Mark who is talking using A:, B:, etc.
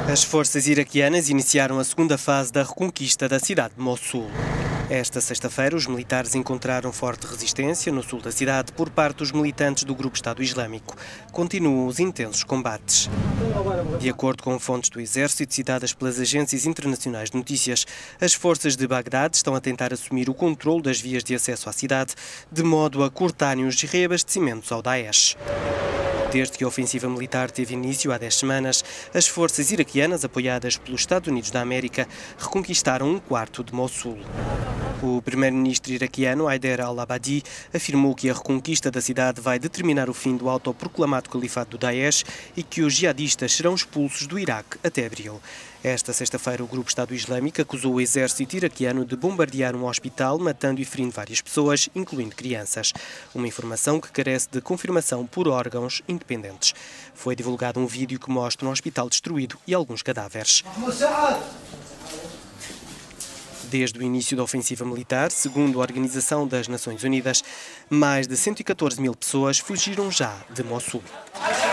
A: As forças iraquianas iniciaram a segunda fase da reconquista da cidade de Mossul. Esta sexta-feira, os militares encontraram forte resistência no sul da cidade por parte dos militantes do grupo Estado Islâmico. Continuam os intensos combates. De acordo com fontes do exército citadas pelas agências internacionais de notícias, as forças de Bagdade estão a tentar assumir o controle das vias de acesso à cidade, de modo a cortarem os reabastecimentos ao Daesh. Desde que a ofensiva militar teve início há 10 semanas, as forças iraquianas, apoiadas pelos Estados Unidos da América, reconquistaram um quarto de Mossul. O primeiro-ministro iraquiano, Haider al-Abadi, afirmou que a reconquista da cidade vai determinar o fim do autoproclamado califado do Daesh e que os jihadistas serão expulsos do Iraque até abril. Esta sexta-feira, o grupo Estado Islâmico acusou o exército iraquiano de bombardear um hospital, matando e ferindo várias pessoas, incluindo crianças. Uma informação que carece de confirmação por órgãos independentes. Foi divulgado um vídeo que mostra um hospital destruído e alguns cadáveres. Desde o início da ofensiva militar, segundo a Organização das Nações Unidas, mais de 114 mil pessoas fugiram já de Mossul.